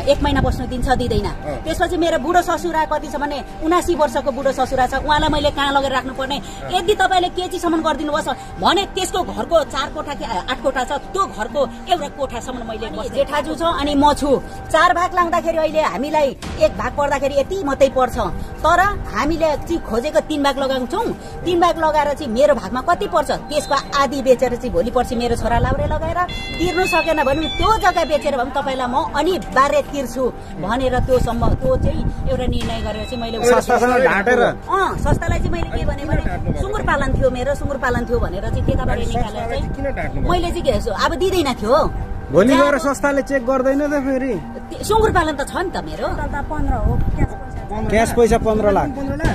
1 महिना बस्नु दिन्छ दिँदैन। त्यसपछि मेरो बुढो ससुरा कति छ भने 79 वर्षको बुढो ससुरा छ, उहाँलाई मैले कहाँ लगेर राख्नुपर्ने? यदि तपाईँले केजीसम्म गरिदिनु भएछ भने त्यसको घरको 4 कोठा कि 8 कोठा छ, त्यो घरको एउटा कोठासम्म मैले जेठाजु छ अनि म छु। 4 भाग लाग्दाखेरि अहिले हामीलाई 1 भाग पर्दाखेरि यति मात्रै पर्छ, तर हामीले चाहिँ खोजेको 3 भाग लगाएको छौँ। 3 भाग लगाएर चाहिँ मेरो भागमा कति पर्छ त्यसको आधी बेचेर चाहिँ भोलि पर्सि मेरो छोरा लाउरे लगाएर तिर्नु सकेन भने त्यो जग्गा बेचेर भए तपाईँलाई म अनिवार्य तिर्छु भनेर त्यो चाहिँ एउटा निर्णय गरेर चाहिँ मैले संस्थालाई चाहिँ मैले के भने सुँगुर पालन थियो, मेरो सुँगुर पालन थियो भनेर चाहिँ त्यताबाट निकालेर चाहिँ मैले चाहिँ के अब दिँदैन थियो। भोलि गएर संस्थाले चेक गर्दैन त फेरि? सुँगुर पालन त छ नि त मेरो, 15 हो क्यास पैसा 15 लाख।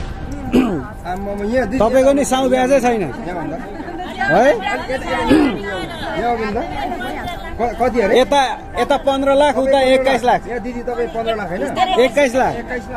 तपाईँको नि साउ ब्याजै छैन है? यता 15 लाख उता 21 लाख। दिदी तपाईँ 15 लाख होइन? 21 लाख।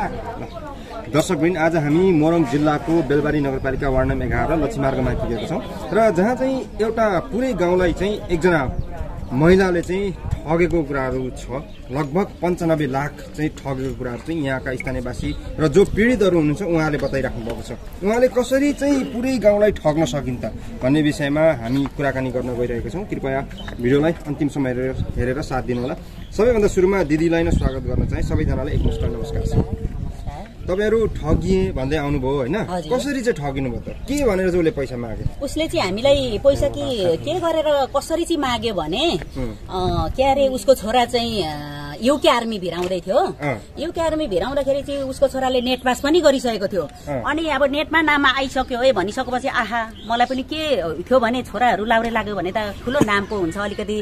दर्शकवृन्द, आज हामी मोरङ जिल्लाको बेलबारी नगरपालिका वार्ड नम्बर 11 लक्ष्मीमार्गमा पुगेका छौँ र जहाँ चाहिँ एउटा पुरै गाउँलाई चाहिँ एकजना महिलाले चाहिँ ठगेको कुराहरू छ। लगभग 95 लाख चाहिँ ठगेको कुराहरू चाहिँ यहाँका स्थानीयवासी र जो पीडितहरू हुनुहुन्छ उहाँले बताइराख्नु भएको छ। उहाँले कसरी चाहिँ पुरै गाउँलाई ठग्न सकिन्छ भन्ने विषयमा हामी कुराकानी गर्न गइरहेका छौँ। कृपया भिडियोलाई अन्तिमसम्म हेरेर साथ दिनुहोला। सबैभन्दा सुरुमा दिदीलाई नै स्वागत गर्न चाहे। सबैजनालाई एकमुष्ट नमस्कार छ। तपाईहरु ठगिए भन्दै आउनुभयो होइन? कसरी चाहिँ ठगिनु भयो त? के भनेर चाहिँ उसले पैसा मागे? उसले चाहिँ हामीलाई पैसा के गरेर कसरी चाहिँ माग्यो भने के अरे उसको छोरा चाहिँ युके आर्मी भिराउँदै थियो। युके आर्मी भिराउँदाखेरि चाहिँ उसको छोराले नेट पास पनि गरिसकेको थियो। अनि अब नेटमा नाम आइसक्यो है भनिसकेपछि आहा मलाई पनि के थियो भने छोराहरू लाउरे लाग्यो भने त ठुलो नामको हुन्छ, अलिकति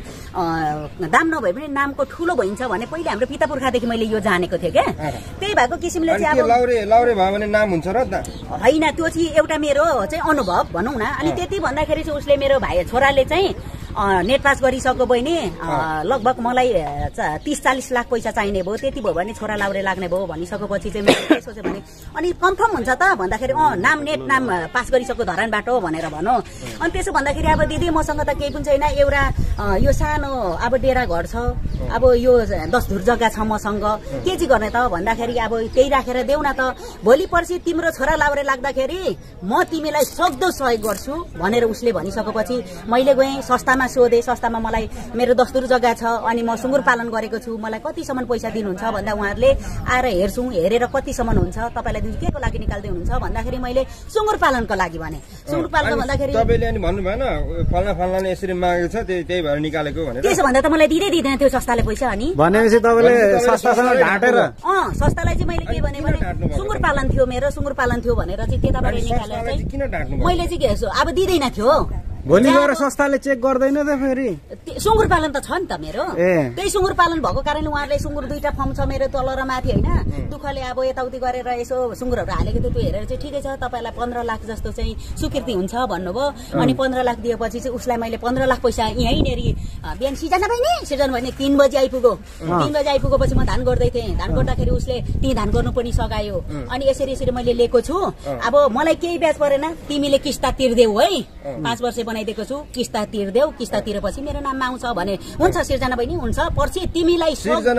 दाम नभए पनि नामको ठुलो भइन्छ भने पहिले हाम्रो पिता पुर्खादेखि मैले यो जानेको थिएँ क्या। त्यही भएको किसिमले चाहिँ अब लाउरे भयो भने नाम हुन्छ र होइन, त्यो चाहिँ एउटा मेरो चाहिँ अनुभव भनौँ न। अनि त्यति भन्दाखेरि चाहिँ उसले मेरो भाइ छोराले चाहिँ नेट पास गरिसक्यो बहिनी, लगभग मलाई 30-40 लाख पैसा चाहिने भयो, त्यति भयो भने छोरा लाउरे लाग्ने भयो भनिसकेपछि चाहिँ मैले के सोचेँ भने अनि कन्फर्म हुन्छ त भन्दाखेरि नाम पास गरिसक्यो धरानबाट भनेर भनौँ। अनि त्यसो भन्दाखेरि अब दिदी मसँग त केही पनि छैन, एउटा यो सानो अब डेरा घर छ, अब यो 10 धुर जग्गा छ मसँग, के चाहिँ गर्ने त भन्दाखेरि अब त्यही राखेर देऊ न त, भोलि पर्सि तिम्रो छोरा लाउरे लाग्दाखेरि म तिमीलाई सक्दो सहयोग गर्छु भनेर उसले भनिसकेपछि मैले गएँ संस्थामा सोधे। संस्थामा मलाई मेरो 10 धुर जग्गा छ अनि म सुँगुर पालन गरेको छु, मलाई कतिसम्म पैसा दिनुहुन्छ भन्दा उहाँहरूले आएर हेर्छौँ, हेरेर कतिसम्म हुन्छ तपाईँलाई दिन्छु, के को लागि निकाल्दै हुनुहुन्छ भन्दाखेरि मैले सुँगुर पालनको लागि भने। सुँगुर पालन भन्दाखेरि तपाईँले अनि भन्नु भएन फल्नाले यसरी मागेको छ त्यही भएर निकालेको भनेर? त्यसो भन्दा त मलाई दिँदैन थियो संस्थाले पैसा। अनि भनेपछि तपाईँले संस्थासँग ढाँटेर संस्थालाई चाहिँ मैले के भने सुँगुर पालन थियो मेरो, सुँगुर पालन थियो भनेर चाहिँ त्यताबाट निकालेर चाहिँ मैले चाहिँ के अब दिँदैन थियो। भोलि गएर संस्थाले चेक गर्दैन त फेरि? सुँगुर पालन त छ नि त मेरो, त्यही सुँगुर पालन भएको कारणले उहाँहरूले सुँगुर 2टा फर्म छ मेरो तल र माथि होइन, दुःखले अब यताउति गरेर यसो सुँगुरहरू हालेको थियो, त्यो हेरेर चाहिँ ठिकै छ तपाईँलाई 15 लाख जस्तो चाहिँ स्वीकृति हुन्छ भन्नुभयो। अनि 15 लाख दिएपछि चाहिँ उसलाई मैले 15 लाख पैसा यहीँनेरि बिहान सिर्जना बहिनी 3 बजी आइपुग्यो। 3 बजी आइपुगेपछि म धान गर्दै थिएँ, धान गर्दाखेरि उसले ती धान गर्नु पनि सघायो। अनि यसरी मैले लिएको छु, अब मलाई केही ब्याज परेन, तिमीले किस्ता तिर्देऊ है, 5 वर्ष बनाइदिएको छु, किस्ता तिर्देऊ, किस्ता तिरेपछि मेरो नाममा आउँछ भने हुन्छ सिर्जना बहिनी, हुन्छ पर्सि तिमीलाई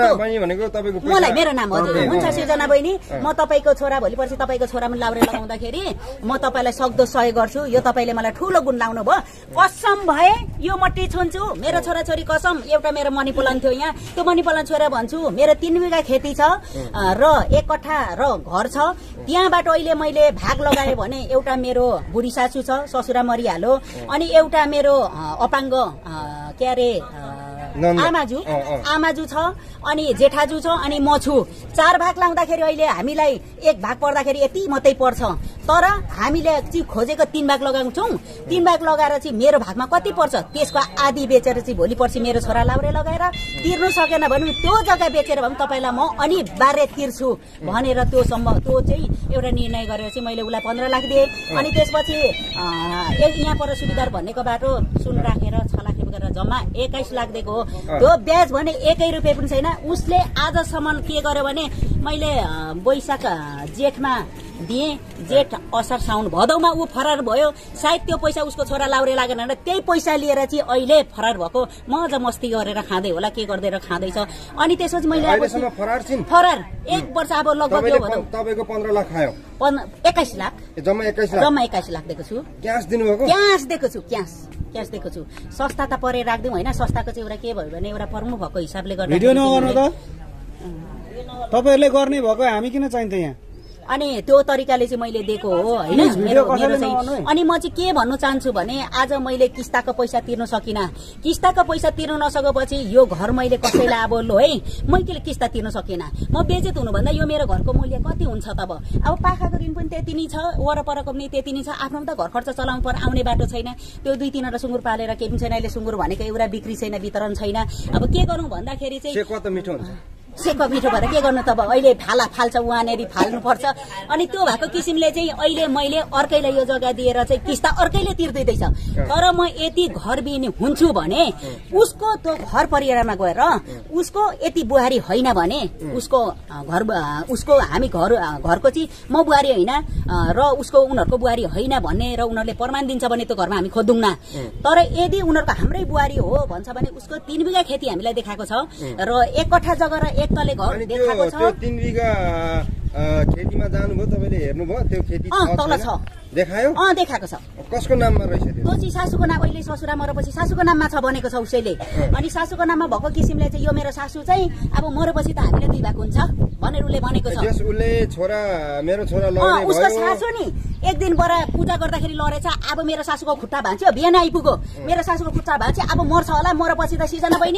मलाई मेरो नाम हजुर हुन्छ सिर्जना बहिनी, म तपाईँको छोरा भोलि पर्सि तपाईँको छोरामा लाउरे लगाउँदाखेरि म तपाईँलाई सक्दो सहयोग गर्छु, यो तपाईँले मलाई ठुलो गुण लाउनु भयो, कसम भए यो मट्टी छुन्छु, मेरो छोराछोरी कसम। एउटा मेरो मनी प्लान थियो यहाँ, त्यो मनी प्लान छोएर भन्छु मेरो 3 बिघा खेती छ र 1 कट्ठा र घर छ, त्यहाँबाट अहिले मैले भाग लगाएँ भने एउटा मेरो बुढी सासू छ, ससुरा मरिहाल्यो, अनि एउटा मेरो अपाङ्ग के अरे आमाजु छ अनि जेठाजु छ अनि म छु। 4 भाग लाउँदाखेरि अहिले हामीलाई 1 भाग पर्दाखेरि यति मात्रै पर्छ, तर हामीले चाहिँ खोजेको 3 भाग लगाएको छौँ। 3 भाग लगाएर चाहिँ मेरो भागमा कति पर्छ त्यसको आधी बेचेर चाहिँ भोलि पर्सि मेरो छोरा लाउरे लगाएर तिर्नु सकेन भने त्यो जग्गा बेचेर भए तपाईँलाई म अनिवार्य तिर्छु भनेर त्यो चाहिँ एउटा निर्णय गरेर चाहिँ मैले उसलाई 15 लाख दिएँ। अनि त्यसपछि यहाँ पर सुविधा भन्नेको बाटो सुन राखेर 6 लाख रुपियाँ गरेर जम्मा 21 लाख दिएको हो। त्यो ब्याज भने 1 रुपियाँ पनि छैन। उसले आजसम्म के गर्यो भने मैले वैशाख जेठमा दिए, जेठ असार साउन भदौमा ऊ फरार भयो। सायद त्यो पैसा उसको छोरा लाउरे लागेन भने त्यही पैसा लिएर चाहिँ अहिले फरार भएको मजा मस्ती गरेर खाँदै होला, के गर्दै खाँदैछ। अनि त्यसपछि मैले फरार 1 वर्ष अब लगभग यो भदौ तपाईको 15 लाख खायो, 21 लाख जम्मा 21 लाख दिएको छु। क्याश दिनुभएको? क्याश दिएको छु, क्यास दिएको छु। संस्था त परे राख्दिउँ होइन, संस्थाको चाहिँ एउटा के भयो भने एउटा प्रमुख भएको हिसाबले गर्दा भिडियो नगर्नु त तपाईहरुले गर्ने भएको, हामी किन चाहिन्छ यहाँ? अनि त्यो तरिकाले चाहिँ मैले दिएको हो होइन। अनि म चाहिँ के भन्नु चाहन्छु भने आज मैले किस्ताको पैसा तिर्न सकिनँ। किस्ताको पैसा तिर्न नसकेपछि यो घर मैले कसैलाई अब लो है मैले किस्ता तिर्न सकिनँ, म बेचेत हुनुभन्दा यो मेरो घरको मूल्य कति हुन्छ तब? अब पाखाको ऋण पनि त्यति नै छ, वरपरको पनि त्यति नै छ। आफ्नो त घर खर्च चलाउनु पर्यो, आउने बाटो छैन। त्यो 2-3 सुँगुर पालेर केही पनि छैन। अहिले सुँगुर भनेको एउटा बिक्री छैन, वितरण छैन। अब के गरौँ भन्दाखेरि चाहिँ सेको मिठो भएर के गर्नु तब? अहिले फाल्छ उहाँनेरि फाल्नुपर्छ। अनि त्यो भएको किसिमले चाहिँ अहिले मैले अर्कैलाई यो जग्गा दिएर चाहिँ किस्ता अर्कैले तिर्दैछ। तर म यति घर बिहिनी हुन्छु भने उसको त्यो घर परिवारमा गएर उसको यति बुहारी होइन भने उसको हामी घरको चाहिँ म बुहारी होइन र उसको उनीहरूको बुहारी होइन भन्ने र उनीहरूले प्रमाण दिन्छ भने त्यो घरमा हामी खोज्दैनौँ। तर यदि उनीहरूको हाम्रै बुहारी हो भन्छ भने उसको 3 बिघा खेती हामीलाई देखाएको छ र 1 कट्ठा जग्गा र 1 तले घर देखाएको छ। त्यो 3 बिघा खेतीमा जानुभयो तपाईले, हेर्नुभयो त्यो खेती तल छ देखायो? देखाएको छ। कसको नाममा रहेछ त्यो? चाहिँ सासूको नाम, अहिले ससुरा मरेपछि सासूको नाममा छ भनेको छ उसैले। अनि सासूको नाममा भएको किसिमले चाहिँ यो मेरो सासू चाहिँ अब मरेपछि त हामीले 2 भाग हुन्छ भनेर उसले भनेको छ। उसले मेरो छोरा लड्ने भयो, उसको सासू नि एक दिन बर पूजा गर्दाखेरि लडेछ। अब मेरो सासूको खुट्टा भाँच्यो, बिहान आइपुग्यो, मेरो सासूको खुट्टा भाँच्यो। अब मर्छ होला, मरेपछि त सिजना बहिनी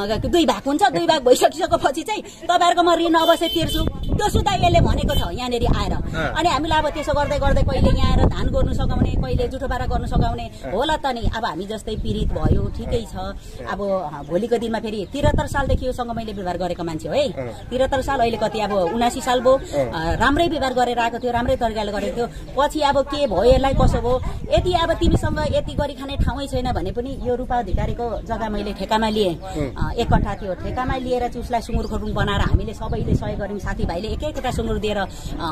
2 भाग हुन्छ। 2 भाग भइसकेपछि चाहिँ तपाईहरुको म ऋण अवश्य तिर्छु। त्यो सुधा यसले भनेको छ यहाँनेरि आएर। अनि हामीलाई अब त्यसो गर्दै गर्दै कहिले यहाँ आएर धान गर्नु सघाउने, कहिले जुठोबारा गर्नु सघाउने होला त नि। अब हामी जस्तै पीडित भयो, ठिकै छ। अब भोलिको दिनमा फेरि 73 सालदेखि योसँग मैले व्यवहार गरेको मान्छे हो है। 73 साल, अहिले कति अब 79 साल भयो। राम्रै व्यवहार गरेर आएको थियो, राम्रै तरिकाले गरेको थियो। पछि अब के भयो, यसलाई कसो भयो? यदि अब तिमीसँग यति गरी खाने ठाउँै छैन भने पनि यो रूपा अधिकारीको जग्गा मैले ठेकामा लिएँ। 1 कट्ठा थियो, ठेकामा लिएर चाहिँ उसलाई सुँगुर खोरुङ बनाएर हामीले सबैले सहयोग गर्यौँ। साथीभाइले 1-1 सुँगुर दिएर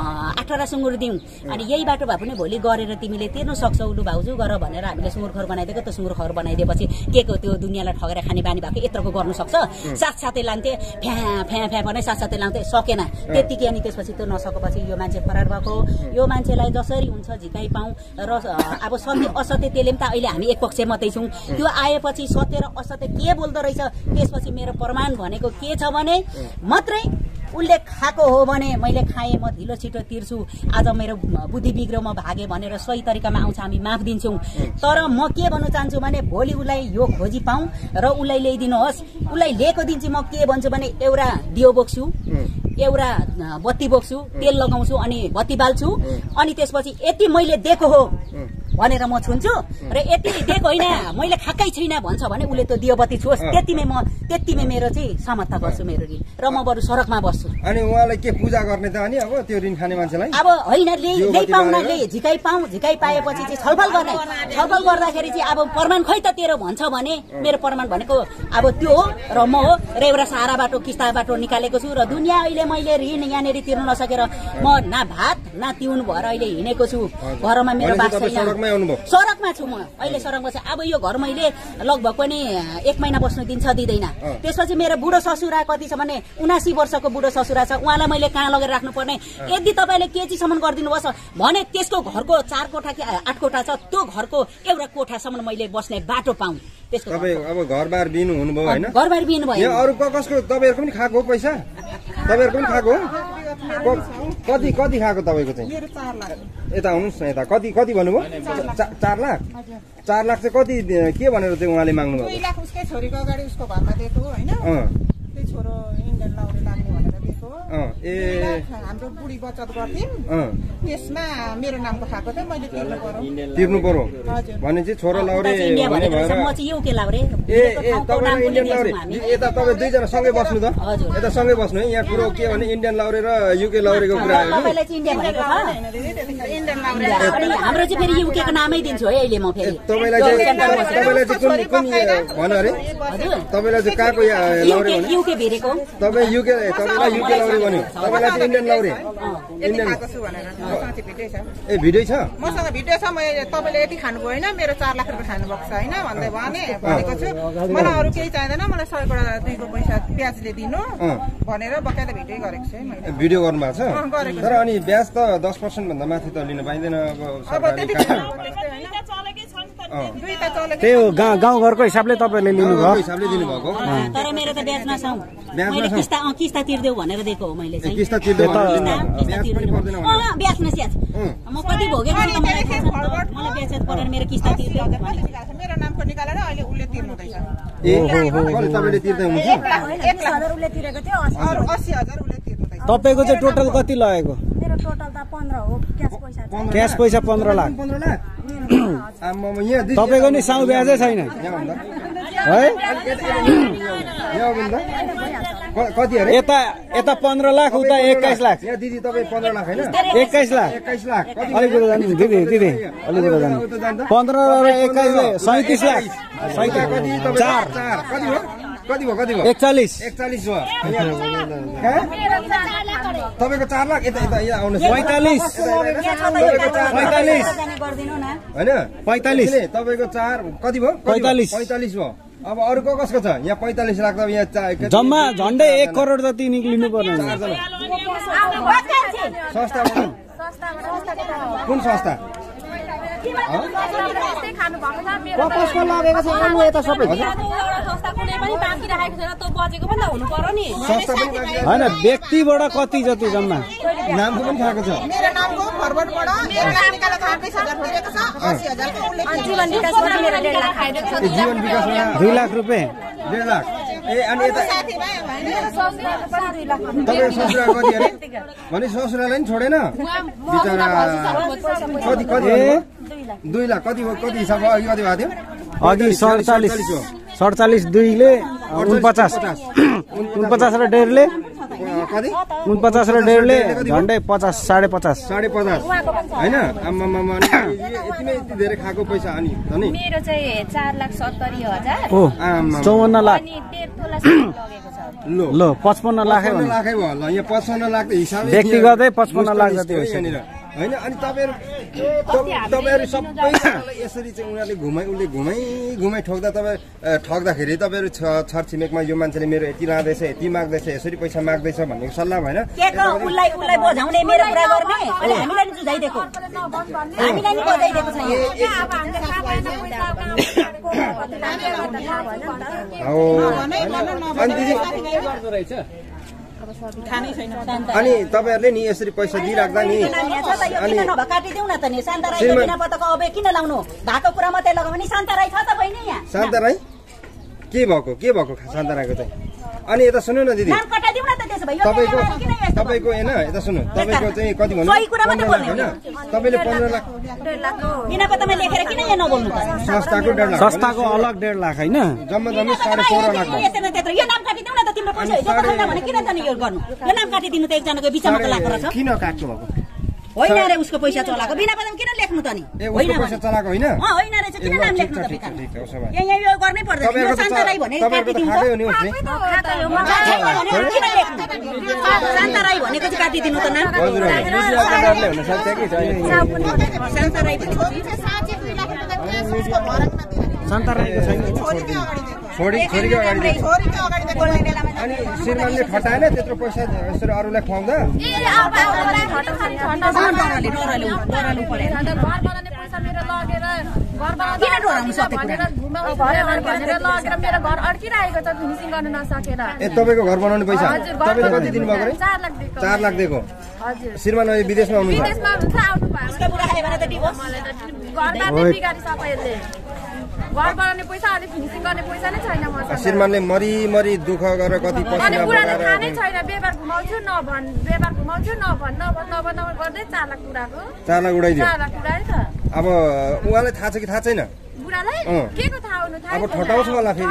18 सुँगुर दिउँ। अनि यही बाटो भए पनि भोलि गरेर तिमीले तिर्न सक्छौ लु भाउजू गर भनेर हामीले सुँगुर खोर बनाइदिएको। त्यो सुँगुर खोर बनाइदिएपछि के को त्यो दुनियाँलाई ठगेर खाने बानी भएको यत्रोको गर्नु सक्छ? साथसाथै लान्थे, फ्या भने साथसाथै लान्थे, सकेन त्यतिकै। अनि त्यसपछि त्यो नसकेपछि यो मान्छे फरार भएको। यो मान्छेलाई जसरी हुन्छ झिकाइ पाऊँ र अब सत्य असत्य त्यसले पनि त अहिले हामी एक पक्ष मात्रै छौँ। त्यो आएपछि सत्य र असत्य के बोल्दो रहेछ त्यसपछि मेरो प्रमाण भनेको के छ भने मात्रै उसले खाएको हो भने मैले खाएँ, म ढिलो छिटो तिर्छु। आज मेरो बुद्धि बिग्रो म भागे भनेर सही तरिकामा आउँछ, हामी माफ दिन्छौँ। तर म के भन्न चाहन्छु भने भोलि उसलाई यो खोजी पाऊँ र उसलाई ल्याइदिनुहोस्। उसलाई लिएको दिन चाहिँ म के भन्छु भने एउटा दियो बोक्छु, एउटा बत्ती बोक्छु, तेल लगाउँछु, अनि बत्ती बाल्छु। अनि त्यसपछि यति मैले दिएको हो भनेर म छुन्छु र यति दिएको होइन मैले खाएकै छैन भन्छ भने उसले त्यो दियो बत्ती छुओस्। त्यतिमै मेरो चाहिँ समाप्त गर्छु मेरो ऋण र म बरु सडकमा बस्छु। अनि उहाँलाई के पूजा गर्ने त? अनि अब त्यो ऋण खाने मान्छेलाई अब होइन झिकाइ पाएपछि चाहिँ छलफल गर्ने। छलफल गर्दाखेरि चाहिँ अब प्रमाण खै त तेरो भन्छ भने मेरो प्रमाण भनेको अब त्यो हो र म हो र एउटा सहारा बाटो किस्ता बाटो निकालेको छु। र दुनियाँ अहिले मैले ऋण यहाँनिर तिर्न नसकेर म न भात न तिउन भएर अहिले हिँडेको छु। घरमा मेरो बास छैन, सडकमा छु म अहिले, सडकमा छ। अब यो घर मैले लगभग पनि 1 महिना बस्नु दिँदैन। त्यसपछि मेरो बुढो ससुरा कति छ भने 79 वर्षको बुढो ससुरा छ। उहाँलाई मैले कहाँ लगेर राख्नुपर्ने? यदि तपाईँले केजीसम्म गरिदिनुपर्छ भने त्यसको घरको 4 कोठा कि 8 कोठा छ, त्यो घरको एउटा कोठासम्म मैले बस्ने बाटो पाऊँ। त्यसको अब घरबार बिनु हुनुभयो होइन? घरबार बिनु भयो। अरू कसको तपाईँहरूको पनि खाएको पैसा? तपाईँहरूको पनि खाएको? कति खाएको तपाईँको चाहिँ? यता आउनुहोस् न, यता कति भन्नुभयो? 4 लाख? 4 लाख चाहिँ कति के भनेर चाहिँ उहाँले माग्नु भयो? 2 लाख उसकै छोरीको अगाडि उसको घरमा दिएको होइन? त्यो छोरो इन्डियन लाउने लाग्ने भनेर दिएको। ए हाम्रो बुढी बचत गर्थ्यौँ त्यसमा मेरो नामको खाएको थियो मैले तिर्नु पर्यो भनेपछि छोरा लाउरे भन्ने भएर ए तपाईँ इन्डियन लाउरे यता तपाईँ दुईजना सँगै बस्नु त यता सँगै बस्नु है यहाँ कुरो के भने इन्डियन लाउरे र युके लाउरेको कुरा हाम्रो चाहिँ फेरि युकेको नामै दिन्छु है अहिले म फेरि तपाईँलाई चाहिँ कुन भन अरे तपाईँलाई चाहिँ कहाँको लाउरे भन्यो युके भेरेको तपाईँ युके तपाईँलाई युके लाउरे भन्यो तपाईँलाई चाहिँ इन्डियन लाउरे ए भिडियो छ मसँग भिडियो छ मैले तपाईँले यति खानु भएन मेरो 4 लाख रुपियाँ खानुभएको छ होइन भन्दै भनेको छु मलाई अरू केही चाहिँदैन मलाई 100 बाट 2 को पैसा ब्याजले दिनु भनेर बकाइदा भिडियो गरेको छु मैले भिडियो गर्नुभएको छ तर अनि ब्याज त 10% भन्दा माथि त लिन पाइँदैन त्यही हो गाउँघरको हिसाबले तपाईँले लिनुभयो हिसाबले दिनुभएको तर मेरो त ब्याज नछौ मैले किस्ता तिर्देऊ भनेर दिएको हो मैले चाहिँ किस्ता तिर्देऊ ब्याज नस्याज म कति भोगेको छु मलाई थाहा छ मलाई ब्याज परेर मेरो किस्ता तिर्देऊ मेरो नामको निकालेर अहिले उले तिर्नुहुँदैछ ए कहिले तपाईँले तिर्दै हुनुहुन्छ 1,00,000 उले तिरेको थियो अरु 80,000 उले तिर्नुहुँदैछ तपाईँको चाहिँ टोटल कति लागेको मेरो टोटल त 15 हो क्यास पैसा 15 लाख तपाईँको नि साउ ब्याजै छैन है कति अरे यता 15 लाख उता 21 लाख यहाँ दिदी तपाईँ 15 लाख होइन 21 लाख 21 लाख अलिकति जानु दिदी अलिकति जानु 15 र 21 37 लाख कति भयो 41 भयो तपाईँको 4 लाख यता आउनुहोस् 45 होइन 45 तपाईँको 4 कति भयो 45 भयो अब अरू कसको छ यहाँ 45 लाख त यहाँ जम्मा झन्डै 1 करोड जति निक्लिनु पर्ने संस्था कुन संस्था कसको लागेको छ अनु यता सबै हैन व्यक्तिबाट कति जति जम्मा नामको पनि थाहा छ मेरो नामको फरवर्डबाट मेरो नाम निकालेर 20,000 तिरेको छ 80,000 को उले जीवन विकासमा मेरो 1.5 लाख खाइदिएको छ जीवन विकासमा 2 लाख रुपैयाँ 1.5 लाख ए अनि यता साथीभाइ मेरो ससुराले पनि 2 लाख तपाईको ससुरा कति अरे भने ससुरालाई नि छोडेन बिचारा कति 2 लाख कति हिसाब अघि कति भएको थियो अघि 47 2 ले 49 र 1.5 ले कति 49 र 1.5 ले झन्डै 50 50.5 हैन आम्मामा यतिमै यति धेरै खाएको पैसा अनि नि मेरो चाहिँ 4,70,000 हो 54 लाख अनि 1.5 तोला लगेको छ ल 55 लाखै भयो ल यहाँ 55 लाख त हिसाब व्यक्तिगतै 55 लाख जति हो होइन अनि तपाईँहरू सबैजनालाई यसरी चाहिँ उनीहरूले घुमाइ ठोक्दा तपाईँ ठग्दाखेरि तपाईँहरू छरछिमेकमा यो मान्छेले मेरो यति लाँदैछ यति माग्दैछ यसरी पैसा माग्दैछ भन्ने सल्लाह भएन उसलाई बोझाउने मेरो कुरा गर्ने अनि हामीलाई नि जुझाइदिएको हामीलाई नि बजाइदिएको छ अनि तपाईँहरूले नि यसरी पैसा दिइराख्दा नि अनि काटिदिउँ न त नि शान्ता राईको बिना पत्ताको अब किन लाउनु भएको कुरा मात्रै लगाऊ भने शान्ता राई छ त बहिनी यहाँ शान्ता राई के भएको शान्ता राईको चाहिँ अनि यता सुन्नु न दिदी तपाईँको होइन यता सुन्नु तपाईँको चाहिँ कति भन्नु 15 लाख होइन तपाईँले 15 लाख बिना पत्तामा लेखेर किन यहाँ नबोल्नु त संस्थाको 1.5 लाख संस्थाको अलग 1.5 लाख होइन जम्मा 16.5 लाख यो नाम काटिदिउँ न त तिम्रो पैसा हिजो त छैन भने किन त नि यो गर्नु यो नाम काटिदिनु त एकजनाको बिचमा लागेको रहेछ किन काट्नु भएको होइन रे उसको पैसा चलाएको बिना पत्तामा किन लेख्नु त नि होइन पैसा चलाएको होइन होइन रे चाहिँ किन नाम लेख्नु त यहाँ यो गर्नै पर्दैन यो शान्ता राई भने काटिदिउँ किन लेख्नु शान्ता राई भनेको चाहिँ काटिदिनु त नाम शान्ता राई शान्ता राईको छैन छोरीको अगाडि अनि श्रीमानले खटाएन त्यत्रो पैसा यसरी अरूलाई खुवाउँदा तपाईँको घर बनाउने पैसा तपाईँले कति दिनुभएको रे 4 लाख दिएको श्रीमान अहिले विदेशमा हुनुहुन्छ घर बनाउने पैसा अनि फिनिसिङ गर्ने पैसा नै छैन मसँग श्रीमानले मरी दुःख गरेर कति अनि पसिना बुढाले थाहा नै बगाएर छैन व्यवहार घुमाउँछु नभन गर्दै 4 लाख उडाएको 4 लाख उडाइदियो 4 लाख उडायो त अब उहाँलाई थाहा छ कि थाहा छैन बुढालाई के को थाहा हुनु थाहा अब ठटाउँछ होला फेरि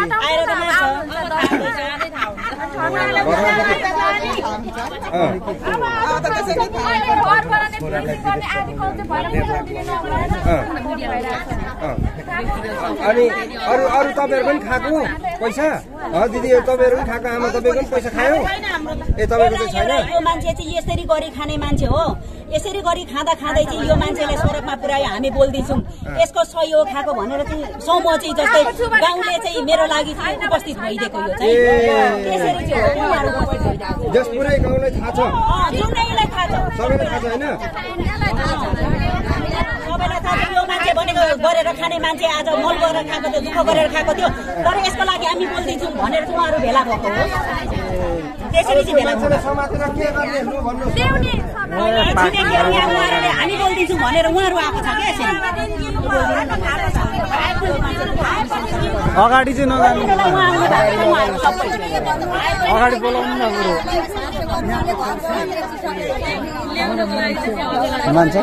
अनि अरू तपाईँहरू पनि खाएको पैसा दिदी तपाईँहरू पनि खाएको आमा तपाईँको पनि पैसा खायो ए तपाईँको चाहिँ छैन यो मान्छे चाहिँ यसरी गरी खाने मान्छे हो यसरी गरी खाँदा चाहिँ यो मान्छेलाई सडकमा पुर्यायो हामी बोल्दिन्छौँ यसको सहयोग खाएको भनेर चाहिँ समूह चाहिँ जस्तै गाउँले चाहिँ मेरो लागि चाहिँ उपस्थित भइदिएको यो चाहिँ त्यसरी चाहिँ उहाँहरू उपस्थित भइदिएको जस पुरै गाउँलाई थाहा छ जुनैलाई थाहा छ सबैलाई थाहा छ होइन सबैलाई थाहा छ यो मान्छे भनेको गरेर खाने मान्छे आज मल गरेर खाएको थियो दुःख गरेर खाएको थियो तर यसको लागि हामी बोल्दिन्छौँ भनेर चाहिँ उहाँहरू भेला भएको हो त्यसरी चाहिँ भेला भएको समातेर के गर्ने लु भन्नुहोस् हामी बोल्दिन्छौँ भनेर उहाँहरू आएको छ क्या यसरी अगाडि चाहिँ नजानु अगाडि बोलाउनु न बुढो मान्छे